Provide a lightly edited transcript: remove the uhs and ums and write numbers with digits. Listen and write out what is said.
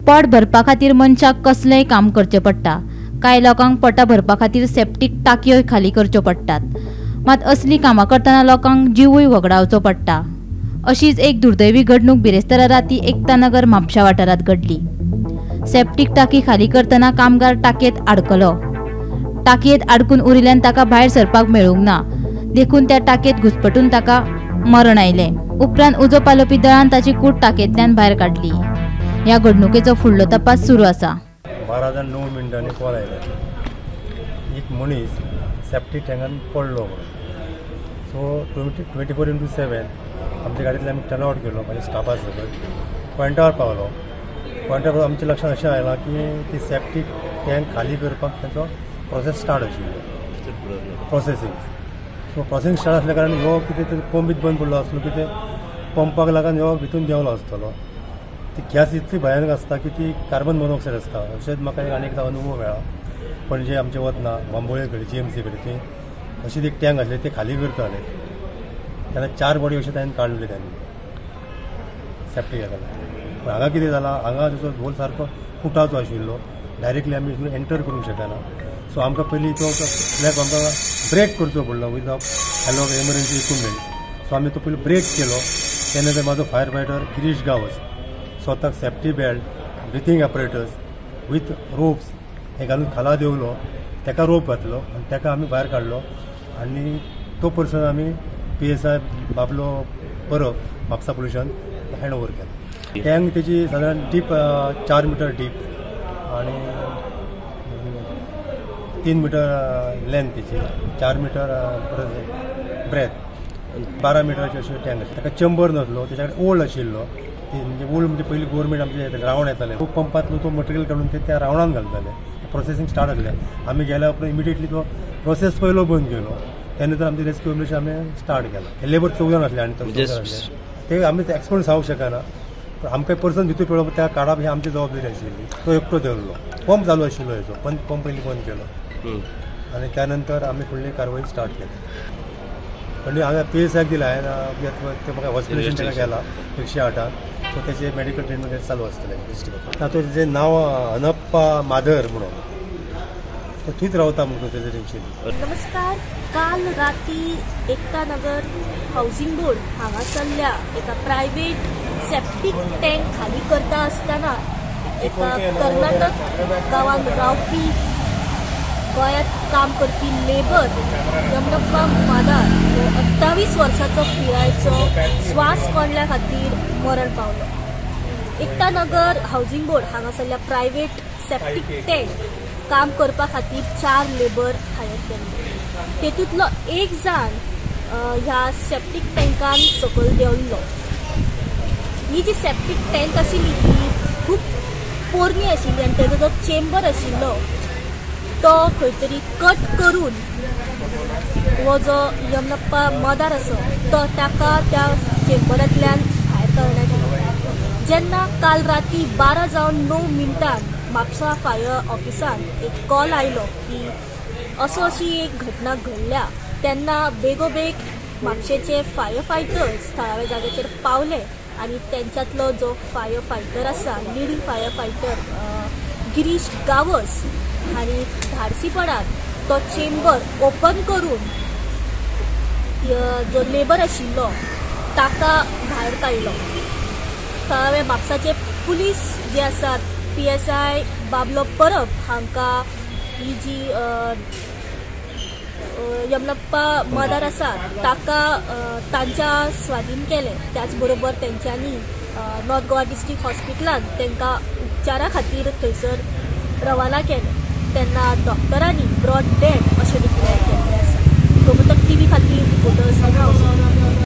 पोट भरपा खातीर मनशाक कसलेंय काम करचें पडटा। कांय लोकांक पोटा भरपा खातीर सेप्टीक टाकयो खाली करच्यो पडटात, मात असली कामां करतना लोकांक जीवूय वगडावचो पडटा। अशीच एक दुर्दैवी घडणूक बिरेस्तारा राती एकता नगर म्हापशा वाठारांत घडली। सेप्टीक टाकी खाली करतना कामगार टाकयेत आडकलो। टाकयेत आडकून उरिल्ल्यान ताका भायर सरपाक मेळूंक ना, देखून त्या टाकयेत घुसपटून ताका मरण आयलें। उपरांत उजो पालोवपी दळान ताची कूड टाकयेंतल्यान भायर काडली। ह्या घडणुकेचो फुडलो तपास सुरू आसा। 12:09 कॉल आयले, एक मनीस सेप्टीक टँकान पडलो म्हणून। सो 24/7 आमच्या गाडयेंतल्यान आमी टर्न आवट केलो, म्हाज्या स्टाफा सकट पॉयंटार पावलो। पॉयंटार आमच्या लक्षांत अशें आयलां की ती सेप्टीक टँक खाली करपाक तांचो प्रोसेस स्टार्ट आशिल्लो, प्रोसेसींग। सो प्रोसेसींग स्टार्ट आसल्या कारण ह्यो कितें पंप बंद पडलो आसलो, कितें पंपाक लागून ह्यो भितून देंवलो आसतलो। ती गॅस इतली भयानक आसता की ती कार्बन मोनॉक्सायड आसता। अशेंच म्हाका आनी एकदा अनुभव मेळ्ळा, पणजे आमचे वतना बांबोळे कडेन GMC कडेन ती अशीच एक टँक आसली, ते खाली करताले तेन्ना 4 बॉडी अशें ताणें काडले त्यांनी सेप्टीक लागून। पण हांगा कितें जालां, हांगा तेचो होल सारको फुटाचो आशिल्लो, डायरेक्टली आमी एंटर करूंक शकना। सो आमकां पयलीं तो फ्लॅग आमकां ब्रेक करचो पडलो with hello emergency equipment. So आमी तो पयलीं ब्रेक केलो, तेन्ना तर म्हाजो फायर फायटर गिरीश गांवस स्वताक safety belt, breathing apparatus with ropes हे घालून खाला देवलो, ताका रोप घातलो आनी ताका आमी भायर काडलो। आनी तो पर्सन आमी PSI Bablo Parab Mhapsa pollution hand over केलो। टँक तेची सादारण डीप 4 मीटर डीप आनी 3 मीटर लेंथ तेची, 4 मीटर ब्रेथ, 12 मीटराची अशी टँक आशिल्ली। ताका चेंबर नासलो, तेच्या कडेन ओल्ड आशिल्लो, म्हणजे ओल्ड म्हणजे पयलीं गव्हर्मेंट आमचे रावंड येताले, तो पंपांतलो तो मटेरियल काडून ते त्या रावंडान घालताले। प्रोसेसींग स्टार्ट जालें, आमी गेल्या उपरांत इमिडिएटली तो प्रोसेस पयलो बंद केलो। त्यानंतर आमची रेस्क्यू ऑपरेशन आमी स्टार्ट केलं। लेबर 14 जाण आसले आनी ते आमी एक्सपर्ट सांगूंक शकना, पण आमकां पर्सन भितर पडलो त्या काडप ही आमची जबाबदारी आशिल्ली। तो एकटो धरलो, पंप चालू आशिल्लो हेचो, पण पंप पयलीं बंद केलो आनी त्यानंतर आमी फुडली कारवाई स्टार्ट केली। पण हांगा PSI दिला, ते म्हाका हॉस्पिटलान ताका गेला 108। सो त्याचे मेडिकल ट्रीटमेंट चालू आसतलें डिस्ट्रिक्ट। आतां तेजें नांव अनप्पा माधर म्हणून, तो थंयच रावता म्हणून तेजें टेंशन। नमस्कार, काल राती एकता नगर हाऊसिंग बोर्ड हांगासरल्या एका प्रायवेट सेप्टीक टँक खाली करता आसतना एका कर्नाटक गांवांत रावपी गोंयांत काम करपी लेबर यमनप्पा मादार 28 वर्सांचो पिरायेचो स्वास कोंडल्या खातीर मरण पावलो। एकता नगर हाऊसिंग बोर्ड हांगासरल्या प्रायवेट सेप्टीक टँक काम करपा खातीर 4 लेबर हायर केल्ले। तेतूंतलो एक जाण ह्या सेप्टीक टँकान सकयल देंवल्लो। ही जी सेप्टीक टँक आशिल्ली ती खूब पोरणी आशिल्ली आनी तेजो जो चेंबर आशिल्लो तो खंय तरी कट करून हो जो यमनप्पा मदार आसा तो ताका त्या चेंबरांतल्यान भायर काडण्यात आयलो। जेन्ना काल राती 12:09 म्हापसा फायर ऑफिसान एक कॉल आयलो की अशी एक घटना घडल्या, तेन्ना बेगोबेग म्हापशेचे फायर फायटर्स थळाव्या जाग्याचेर पावले आनी तेंच्यांतलो जो फायर फायटर आसा, leading fire fighter Girish Gawas हांणी धाडसीपणान तो चेंबर ओपन करून जो लेबर आशिल्लो ताका भायर काडलो। थळावे म्हापसाचे पुलीस जे आसात PSI बाबलो परब हांकां ही जी यमनप्पा मदार आसा ताका तांच्या स्वाधीन केले। त्याच बरोबर तेंच्यांनी नॉर्थ गोवा डिस्ट्रिक्ट हॉस्पिटलान तांकां उपचारा खातीर थंयसर रवाना केले, तेन्ना डॉक्टरांनी ब्रॉड डेड अशें डिक्लेअर केल्लें आसा। गोमंतक TV खातीर रिपोर्टर